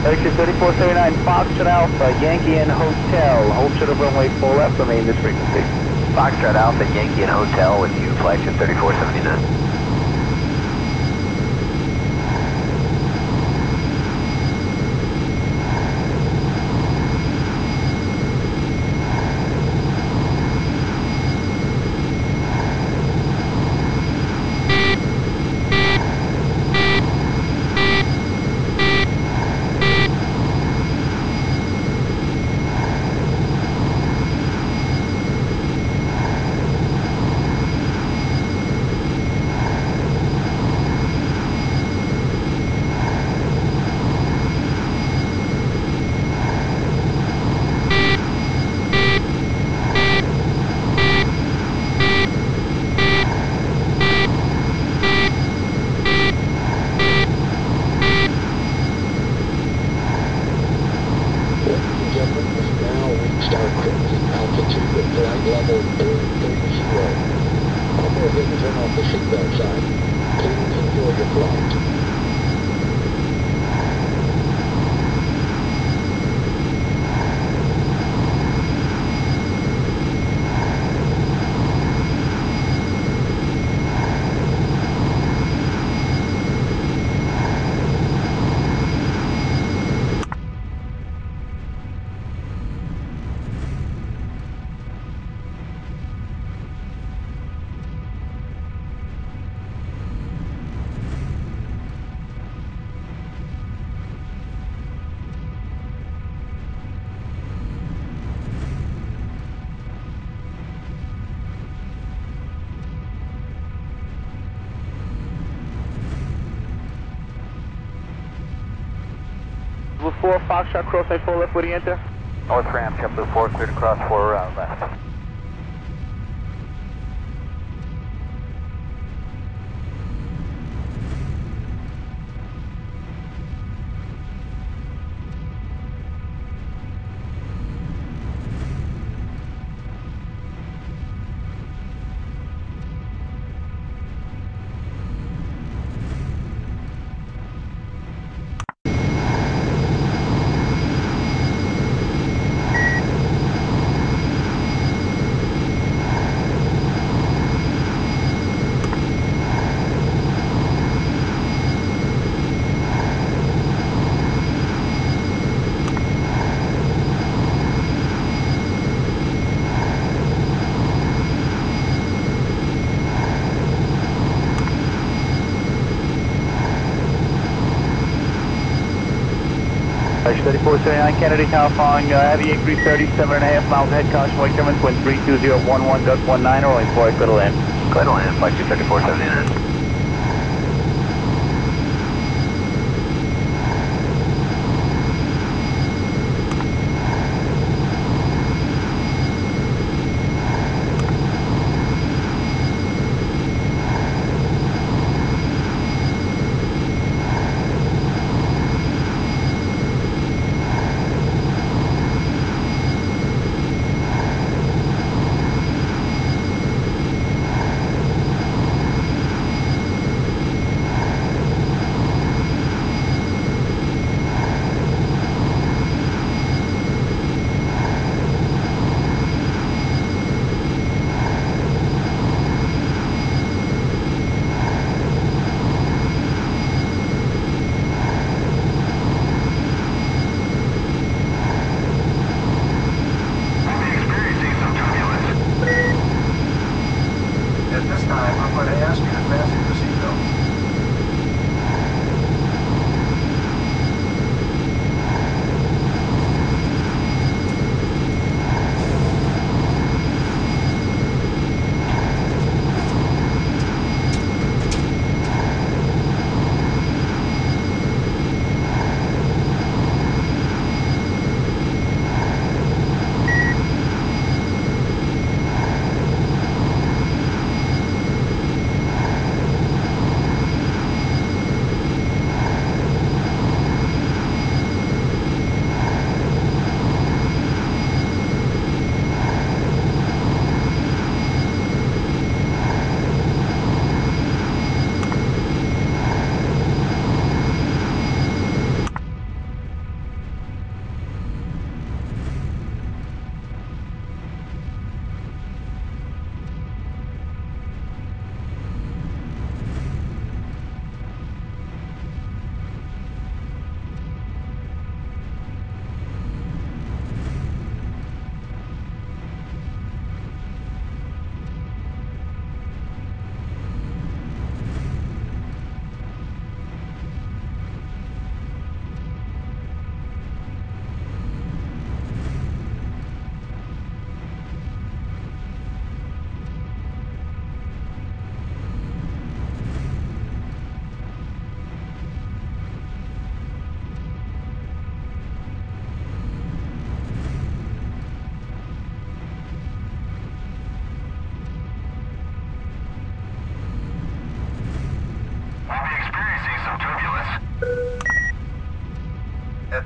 Exit 3479 Foxtrot Alpha, Yankee and Hotel. Hold short of runway 4 left, remain this frequency. Foxtrot Alpha, Yankee and Hotel with you, flagship 3479. Ladies and gentlemen, we've now reached our cruising altitude at flight level 330. I'll go ahead and turn off the seatbelt sign. Please enjoy your flight. Blue 4, Foxtrot, crossway 4 left, where do you enter? North ramp, JetBlue 4, cleared across 4 left. Exit 3479 Kennedy, Tower following heavy increase 37.5 miles ahead, caution wake turbulence, wind 32011, gust 19, rolling 4, go to land. Go ahead and land, flagship 3479.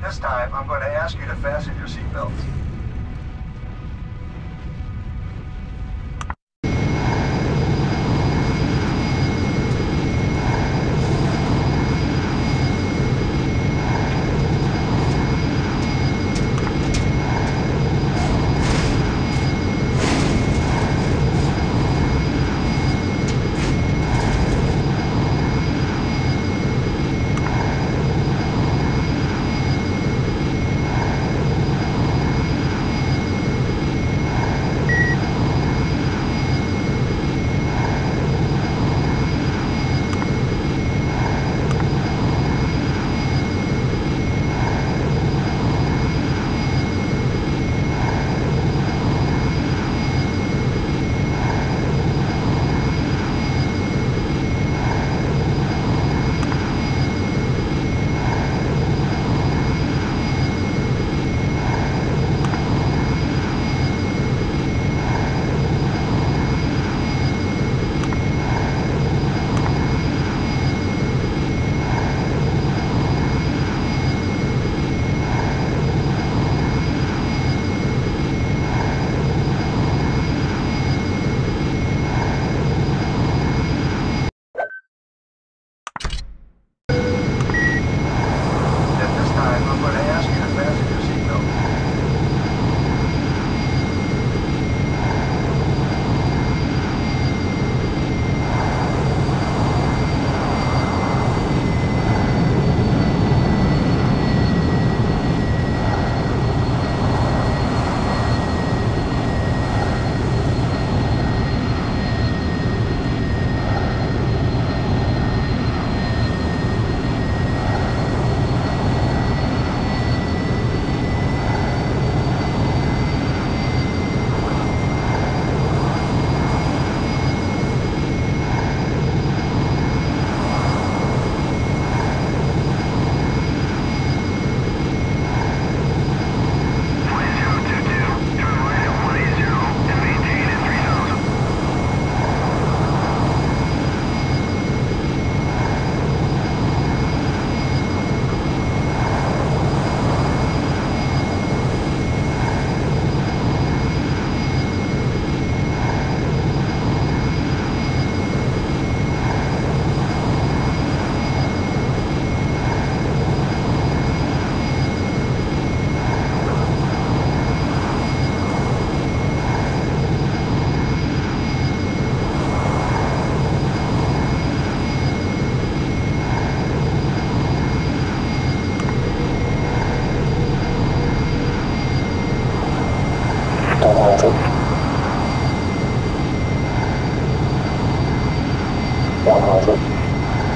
this time, I'm going to ask you to fasten your seatbelts. At this time, I'm going to ask you to fasten your seatbelts.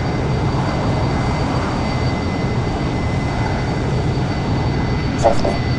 Safety.